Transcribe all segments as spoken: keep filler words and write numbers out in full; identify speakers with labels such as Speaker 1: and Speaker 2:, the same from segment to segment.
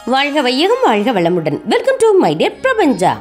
Speaker 1: வாழ்க வையகம் வாழ்க வளமுடன். வெல்கம் டு மை டியர் பிரபஞ்சா.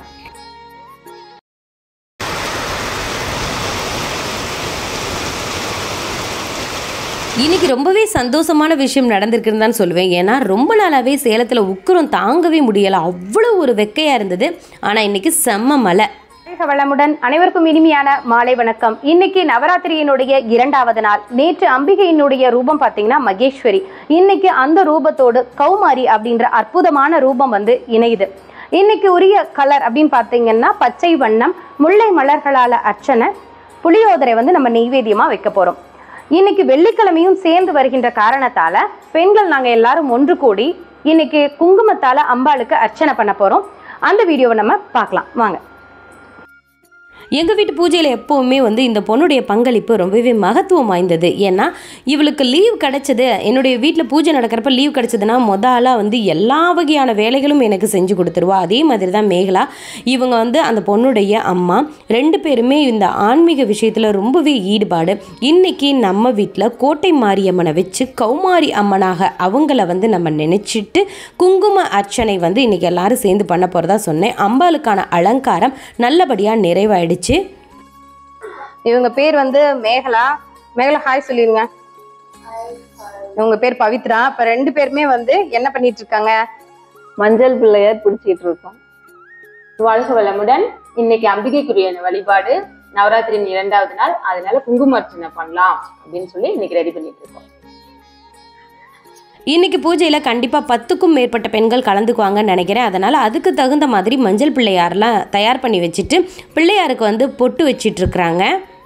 Speaker 1: இன்னைக்கு ரொம்பவே சந்தோஷமான விஷயம் நடந்திருக்குன்னு தான் சொல்லுவேன். ஏன்னா ரொம்ப நாளாகவே சேலத்தில் உக்கரம் தாங்கவே முடியலை, அவ்வளோ ஒரு வெக்கையாக இருந்தது. ஆனால் இன்னைக்கு செம்ம மழை.
Speaker 2: வளமுடன் அனைவருக்கும் இனிமையான மாலை வணக்கம். இன்னைக்கு நவராத்திரியினுடைய இரண்டாவது நாள். நேற்று அம்பிகையினுடைய ரூபம் பார்த்தீங்கன்னா மகேஸ்வரி. இன்னைக்கு அந்த ரூபத்தோடு கௌமாரி அப்படின்ற அற்புதமான ரூபம் வந்து இணையுது. இன்னைக்கு உரிய கலர் அப்படின்னு பார்த்தீங்கன்னா பச்சை வண்ணம், முல்லை மலர்களால் அர்ச்சனை, புளியோதரை வந்து நம்ம நெய்வேத்தியமா வைக்க போறோம். இன்னைக்கு வெள்ளிக்கிழமையும் சேர்ந்து வருகின்ற காரணத்தால பெண்கள் நாங்கள் எல்லாரும் ஒன்று கூடி இன்னைக்கு குங்குமத்தால அம்பாளுக்கு அர்ச்சனை பண்ண போறோம். அந்த வீடியோவை நம்ம பார்க்கலாம் வாங்க.
Speaker 1: எங்கள் வீட்டு பூஜையில் எப்போவுமே வந்து இந்த பொண்ணுடைய பங்களிப்பு ரொம்பவே மகத்துவம் வாய்ந்தது. ஏன்னா இவளுக்கு லீவ் கிடச்சது, என்னுடைய வீட்டில் பூஜை நடக்கிறப்ப லீவ் கிடச்சதுன்னா மொதலாக வந்து எல்லா வகையான வேலைகளும் எனக்கு செஞ்சு கொடுத்துருவா. அதே மாதிரி தான் மேகலா. இவங்க வந்து அந்த பொண்ணுடைய அம்மா, ரெண்டு பேருமே இந்த ஆன்மீக விஷயத்தில் ரொம்பவே ஈடுபாடு. இன்றைக்கி நம்ம வீட்டில் கோட்டை மாரியம்மனை வச்சு கௌமாரி அம்மனாக அவங்கள வந்து நம்ம நினச்சிட்டு குங்கும அர்ச்சனை வந்து இன்றைக்கி எல்லாரும் சேர்ந்து பண்ண போகிறதா சொன்னேன். அம்பாளுக்கான அலங்காரம் நல்லபடியாக நிறைவாயிடுச்சு.
Speaker 2: இவங்க பேர் வந்து மேகலா. மேகலா ஹாய் சொல்லிருங்க. இவங்க பேர் பவித்ரா. இப்ப ரெண்டு பேருமே வந்து என்ன பண்ணிட்டு இருக்காங்க?
Speaker 3: மஞ்சள் பிள்ளையார் பிடிச்சிட்டு இருக்கோம். வாழ்க வளமுடன். இன்னைக்கு அம்பிகைக்குரிய வழிபாடு, நவராத்திரியின் இரண்டாவது நாள். அதனால குங்கும அர்ச்சனை பண்ணலாம் அப்படின்னு சொல்லி இன்னைக்கு ரெடி பண்ணிட்டு இருக்கோம்.
Speaker 1: இன்றைக்கி பூஜையில் கண்டிப்பாக பத்துக்கும் மேற்பட்ட பெண்கள் கலந்துக்குவாங்கன்னு நினைக்கிறேன். அதனால் அதுக்கு தகுந்த மாதிரி மஞ்சள் பிள்ளையாரெலாம் தயார் பண்ணி வச்சுட்டு பிள்ளையாருக்கு வந்து பொட்டு வச்சிட்ருக்குறாங்க.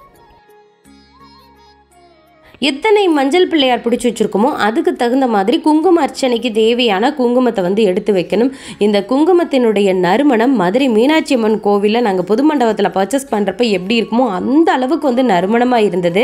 Speaker 1: எத்தனை மஞ்சள் பிள்ளையார் பிடிச்சி வச்சுருக்கோமோ அதுக்கு தகுந்த மாதிரி குங்கும அர்ச்சனைக்கு தேவையான குங்குமத்தை வந்து எடுத்து வைக்கணும். இந்த குங்குமத்தினுடைய நறுமணம் மதுரை மீனாட்சி அம்மன் கோவிலில் நாங்கள் புது மண்டபத்தில் பர்ச்சேஸ் பண்ணுறப்ப எப்படி இருக்குமோ அந்த அளவுக்கு வந்து நறுமணமாக இருந்தது.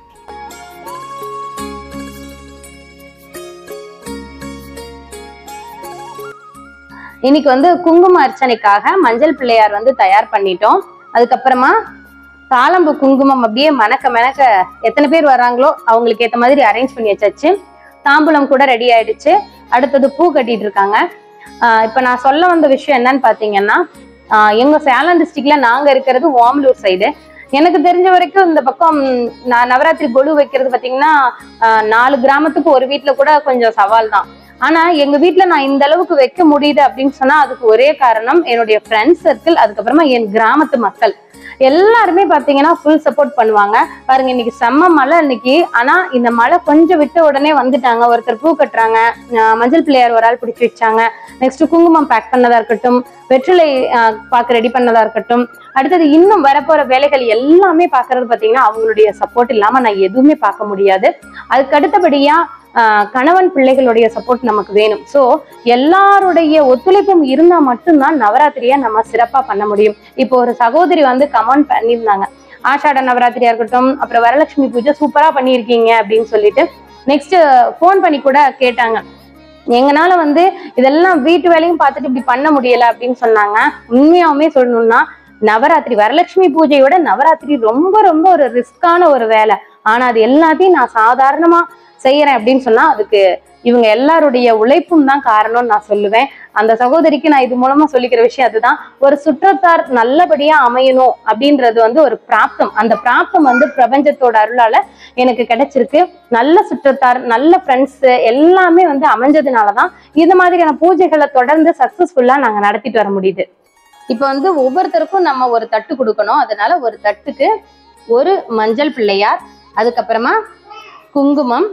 Speaker 2: இன்னைக்கு வந்து குங்கும அர்ச்சனைக்காக மஞ்சள் பிள்ளையார் வந்து தயார் பண்ணிட்டோம். அதுக்கப்புறமா தாளம்பு குங்குமம் அப்படியே மணக்க மணக்க எத்தனை பேர் வராங்களோ அவங்களுக்கு ஏற்ற மாதிரி அரேஞ்ச் பண்ணி வச்சாச்சு. தாம்பூலம் கூட ரெடி ஆயிடுச்சு. அடுத்தது பூ கட்டிட்டு இருக்காங்க. ஆஹ் இப்ப நான் சொல்ல வந்த விஷயம் என்னன்னு பாத்தீங்கன்னா, ஆஹ் எங்க சேலம் டிஸ்ட்ரிக்ட்ல நாங்க இருக்கிறது ஓமலூர் சைடு. எனக்கு தெரிஞ்ச வரைக்கும் இந்த பக்கம் நான் நவராத்திரி கொலு வைக்கிறது பாத்தீங்கன்னா ஆஹ் நாலு கிராமத்துக்கு ஒரு வீட்டுல கூட கொஞ்சம் சவால் தான். ஆனா எங்க வீட்டுல நான் இந்த அளவுக்கு வைக்க முடியுது அப்படின்னு சொன்னா அதுக்கு ஒரே காரணம் என்னுடைய ஃப்ரெண்ட்ஸ் சர்க்கிள், அதுக்கப்புறமா என் கிராமத்து மக்கள் எல்லாருமே பாத்தீங்கன்னா ஃபுல் சப்போர்ட் பண்ணுவாங்க. பாருங்க இன்னைக்கு செம்ம மழை இன்னைக்கு. ஆனா இந்த மழை கொஞ்சம் விட்ட உடனே வந்துட்டாங்க. ஒருத்தர் பூ கட்டுறாங்க, மஞ்சள் பிள்ளையார் ஒரு ஆள் பிடிச்சி வச்சாங்க, நெக்ஸ்ட் குங்குமம் பேக் பண்ணதா இருக்கட்டும், வெற்றிலை பாக்கு ரெடி பண்ணதா இருக்கட்டும், அடுத்தது இன்னும் வரப்போற வேலைகள் எல்லாமே பாக்குறது பாத்தீங்கன்னா அவங்களுடைய சப்போர்ட் இல்லாம நான் எதுவுமே பார்க்க முடியாது. அதுக்கு அடுத்தபடியா ஆஹ் கணவன் பிள்ளைகளுடைய சப்போர்ட் நமக்கு வேணும். சோ எல்லாருடைய ஒத்துழைப்பும் இருந்தா மட்டும்தான் நவராத்திரியா நம்ம சிறப்பா பண்ண முடியும். இப்போ ஒரு சகோதரி வந்து கமெண்ட் பண்ணியிருந்தாங்க, ஆஷாட நவராத்திரியா இருக்கட்டும், அப்புறம் வரலட்சுமி பூஜை சூப்பரா பண்ணியிருக்கீங்க அப்படின்னு சொல்லிட்டு. நெக்ஸ்ட் போன் பண்ணி கூட கேட்டாங்க, எங்கனால வந்து இதெல்லாம் வீட்டு வேலையும் பார்த்துட்டு இப்படி பண்ண முடியல அப்படின்னு சொன்னாங்க. உண்மையாவுமே சொல்லணும்னா நவராத்திரி வரலட்சுமி பூஜையோட நவராத்திரி ரொம்ப ரொம்ப ஒரு ரிஸ்கான ஒரு வேலை. ஆனா அது எல்லாத்தையும் நான் சாதாரணமா செய்யறேன் அப்படின்னு சொன்னா அதுக்கு இவங்க எல்லாருடைய உழைப்பும் தான் காரணம்னு நான் சொல்லுவேன். அந்த சகோதரிக்கு நான் இது மூலமா சொல்லிக்கிற விஷயம் அதுதான். ஒரு சுற்றத்தார் நல்லபடியா அமையணும் அப்படின்றது வந்து ஒரு பிராப்தம். அந்த பிராப்தம் வந்து பிரபஞ்சத்தோட அருளால எனக்கு கிடைச்சிருக்கு. நல்ல சுற்றத்தார், நல்ல ஃப்ரெண்ட்ஸ் எல்லாமே வந்து அமைஞ்சதுனாலதான் இந்த மாதிரியான பூஜைகளை தொடர்ந்து சக்சஸ்ஃபுல்லா நாங்க நடத்திட்டு வர முடியுது. இப்ப வந்து ஒவ்வொருத்தருக்கும் நம்ம ஒரு தட்டு கொடுக்கணும். அதனால ஒரு தட்டுக்கு ஒரு மஞ்சள் பிள்ளையார், அதுக்கப்புறமா குங்குமம்,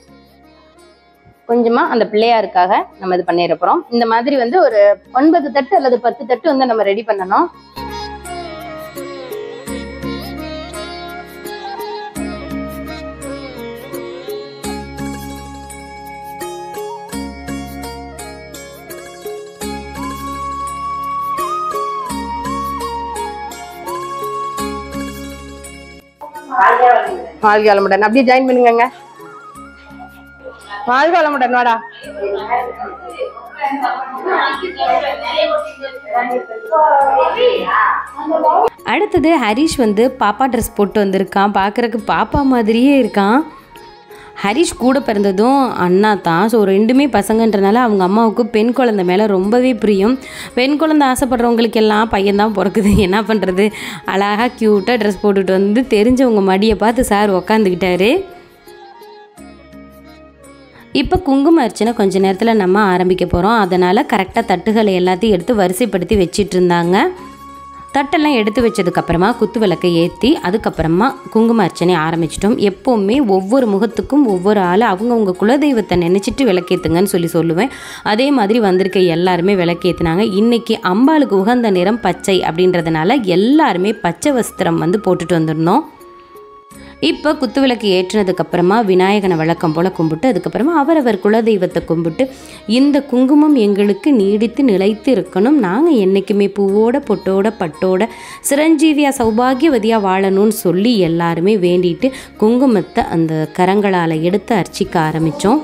Speaker 2: கொஞ்சமா அந்த பிள்ளையாருக்காக நம்ம இது பண்ணிட போறோம். இந்த மாதிரி வந்து ஒரு ஒன்பது தட்டு அல்லது பத்து தட்டு வந்து நம்ம ரெடி பண்ணணும். வாழ்க வளமுடன். அப்படியே ஜாயின் பண்ணுங்க. வாழ்க வளமுடன். வாடா.
Speaker 1: அடுத்தது ஹரிஷ் வந்து பாப்பா ட்ரெஸ் போட்டு வந்திருக்கான். பார்க்குறக்கு பாப்பா மாதிரியே இருக்கான். ஹரிஷ் கூட பிறந்ததும் அண்ணா தான். ஸோ ரெண்டுமே பசங்கன்றனால அவங்க அம்மாவுக்கு பெண் குழந்தை மேலே ரொம்பவே பிரியம். பெண் குழந்தை ஆசைப்படுறவங்களுக்கு எல்லாம் பையன்தான் பிறக்குது, என்ன பண்ணுறது. அழகாக க்யூட்டாக ட்ரெஸ் போட்டுட்டு வந்து தெரிஞ்சவங்க மடியை பார்த்து சார் உக்காந்துக்கிட்டாரு. இப்போ குங்கும அர்ச்சனை கொஞ்ச நேரத்தில் நம்ம ஆரம்பிக்க போகிறோம். அதனால் கரெக்டாக தட்டுகளை எல்லாத்தையும் எடுத்து வரிசைப்படுத்தி வச்சிட்டு இருந்தாங்க. தட்டெல்லாம் எடுத்து வச்சதுக்கப்புறமா குத்து விளக்கை ஏற்றி அதுக்கப்புறமா குங்கும அர்ச்சனை ஆரம்பிச்சிட்டோம். எப்போவுமே ஒவ்வொரு முகத்துக்கும் ஒவ்வொரு ஆள் அவங்கவுங்க குலதெய்வத்தை நினச்சிட்டு விளக்கேற்றுங்கன்னு சொல்லி சொல்லுவேன். அதே மாதிரி வந்திருக்க எல்லாருமே விளக்கேற்றினாங்க. இன்றைக்கி அம்பாளுக்கு உகந்த நிறம் பச்சை அப்படின்றதுனால எல்லாருமே பச்சை வஸ்திரம் வந்து போட்டுட்டு வந்துருந்தோம். இப்போ குத்து விளக்கு ஏற்றினதுக்கப்புறமா விநாயகனை வழக்கம் போல் கும்பிட்டு அதுக்கப்புறமா அவரவர் குலதெய்வத்தை கும்பிட்டு இந்த குங்குமம் எங்களுக்கு நீடித்து நிலைத்து இருக்கணும், நாங்கள் என்றைக்குமே பூவோட பொட்டோட பட்டோட சிரஞ்சீவியாக சௌபாகியவதியாக வாழணும்னு சொல்லி எல்லாருமே வேண்டிட்டு குங்குமத்தை அந்த கரங்களால் எடுத்து அர்ச்சிக்க ஆரம்பித்தோம்.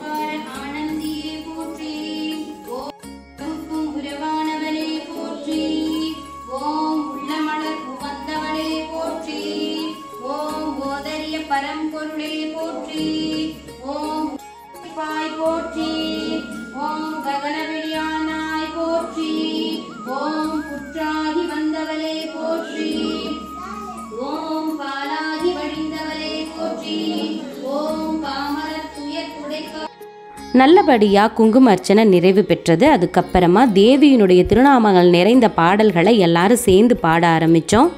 Speaker 4: பரம்பொருளே போற்றி, ஓம் போற்றி, ஓம் ககனவெளியானாய் போற்றி, ஓம் புற்றாகி வந்தவளே போற்றி, ஓம் பாலாகி வழிந்தவளே போற்றி, ஓம் பாமரத் துயர் துடைக்க.
Speaker 1: நல்லபடியாக குங்கும அர்ச்சனை நிறைவு பெற்றது. அதுக்கப்புறமா தேவியினுடைய திருநாமங்கள் நிறைந்த பாடல்களை எல்லாரும் சேர்ந்து பாட ஆரம்பித்தோம்.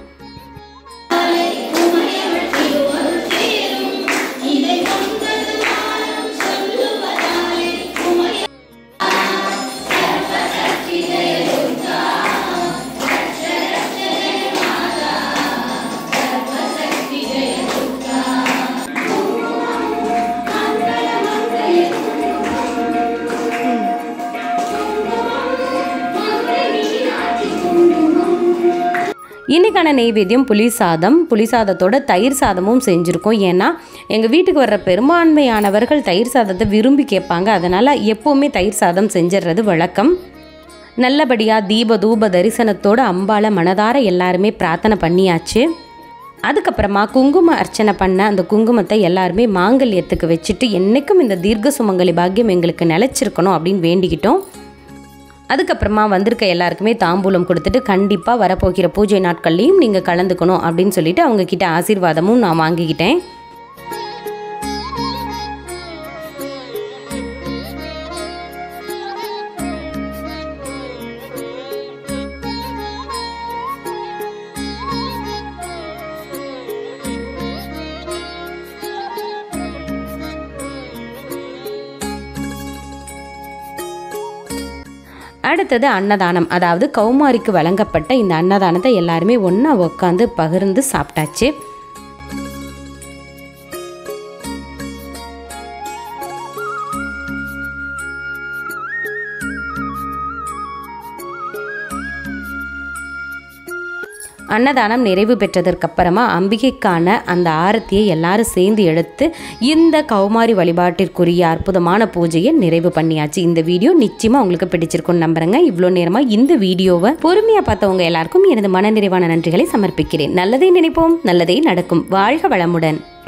Speaker 1: இன்றைக்கான நெய்வேத்தியம் புளி சாதம். புளி சாதத்தோட தயிர் சாதமும் செஞ்சுருக்கோம். ஏன்னா எங்கள் வீட்டுக்கு வர்ற பெரும்பான்மையானவர்கள் தயிர் சாதத்தை விரும்பி கேட்பாங்க. அதனால் எப்போவுமே தயிர் சாதம் செஞ்சிடுறது வழக்கம். நல்லபடியாக தீப தூப தரிசனத்தோடு அம்பாளை மனதார எல்லாருமே பிரார்த்தனை பண்ணியாச்சு. அதுக்கப்புறமா குங்கும அர்ச்சனை பண்ண அந்த குங்குமத்தை எல்லாருமே மாங்கல்யத்துக்கு வச்சுட்டு என்றைக்கும் இந்த தீர்க்க சுமங்கலி பாக்கியம் எங்களுக்கு நிலச்சிருக்கணும் அப்படின்னு வேண்டிக்கிட்டோம். அதுக்கப்புறமா வந்திருக்க எல்லாருக்குமே தாம்பூலம் கொடுத்துட்டு கண்டிப்பாக வரப்போகிற பூஜை நாட்கள்லையும் நீங்கள் கலந்துக்கணும் அப்படின்னு சொல்லிட்டு அவங்கக்கிட்ட ஆசீர்வாதமும் நான் வாங்கிக்கிட்டேன். அடுத்தது அன்னதானம். அதாவது கௌமாரிக்கு வழங்கப்பட்ட இந்த அன்னதானத்தை எல்லாருமே ஒன்றா உட்காந்து பகிர்ந்து சாப்பிட்டாச்சு. அன்னதானம் நிறைவு பெற்றதற்கப்புறமா அம்பிகைக்கான அந்த ஆரத்தியை எல்லாரும் சேர்ந்து எடுத்து இந்த கௌமாரி வழிபாட்டிற்குரிய அற்புதமான பூஜையை நிறைவு பண்ணியாச்சு. இந்த வீடியோ நிச்சயமாக உங்களுக்கு பிடிச்சிருக்கும்னு நம்புறேங்க. இவ்வளோ நேரமாக இந்த வீடியோவை பொறுமையாக பார்த்தவங்க எல்லாருக்கும் எனது மனநிறைவான நன்றிகளை சமர்ப்பிக்கிறேன். நல்லதை நினைப்போம், நல்லதே நடக்கும். வாழ்க வளமுடன்.